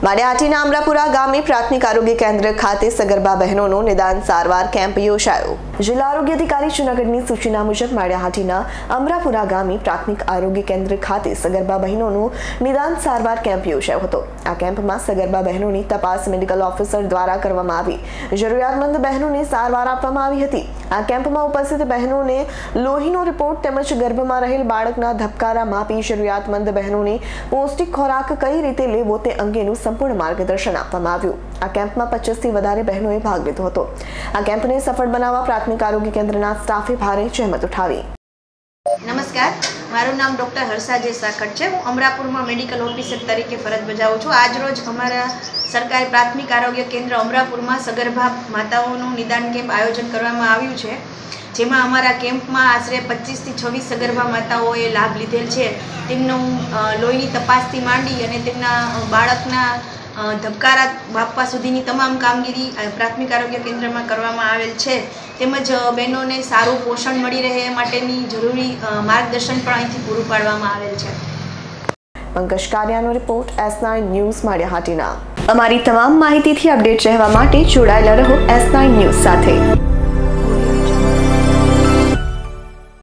માળિયાહાટીના અમરાપુરા ગામે પ્રાથમિક આરોગ્ય કેન્દ્ર ખાતે સગર્ભા બહેનોનો નિદાન સારવાર કેમ્પ યોજાયો। જિલ્લા આરોગ્ય અધિકારી જૂનાગઢની સૂચના મુજબ માળિયાહાટીના અમરાપુરા ગામે પ્રાથમિક આરોગ્ય કેન્દ્ર ખાતે સગર્ભા બહેનોનો નિદાન સારવાર કેમ્પ યોજાયો હતો। આ કેમ્પમાં સગર્ભા બહેનોની તપાસ મેડિકલ ઓફિસર દ્વારા કરવામાં આવી। જરૂરિયાતમંદ બહેનોને સારવાર આપવામાં આવી હતી। આ કેમ્પમાં ઉપસ્થિત બહેનોને લોહીનો રિપોર્ટ તેમજ ગર્ભમાં રહેલ બાળકના ધબકારા માપી જરૂરિયાતમંદ બહેનોને પૌષ્ટિક ખોરાક કઈ રીતે લેવો તે અંગેનું સંપૂર્ણ માર્ગદર્શન આપવામાં આવ્યું। આ કેમ્પમાં 25 થી વધારે બહેનોએ ભાગ લીધો હતો। આ કેમ્પને સફળ બનાવવા પ્રાથમિક આરોગ્ય કેન્દ્રના સ્ટાફે ભારે જહેમત ઉઠાવી। નમસ્કાર, મારું નામ ડૉક્ટર હર્ષા જે સાકટ છે। હું અમરાપુરમાં મેડિકલ ઓફિસર તરીકે ફરજ બજાવું છું। આજરોજ અમારા સરકારી પ્રાથમિક આરોગ્ય કેન્દ્ર અમરાપુરમાં સગર્ભા માતાઓનું નિદાન કેમ્પ આયોજન કરવામાં આવ્યું છે, જેમાં અમારા કેમ્પમાં આશરે 25 થી 26 સગર્ભા માતાઓએ લાભ લીધેલ છે। તેમનું લોહીની તપાસથી માંડી અને તેમના બાળકના ધબકારા માપવા સુધીની તમામ કામગીરી પ્રાથમિક આરોગ્ય કેન્દ્રમાં કરવામાં આવેલ છે। તેમજ બહેનોને સારું પોષણ મળી રહે એ માટેની જરૂરી માર્ગદર્શન પણ અહીંથી પૂરું પાડવામાં આવેલ છે। પંકજ કારિયાનો રિપોર્ટ S9 ન્યૂઝ માળિયાહાટીના। અમારી તમામ માહિતીથી અપડેટ રહેવા માટે જોડાયેલા રહો S9 ન્યૂઝ સાથે।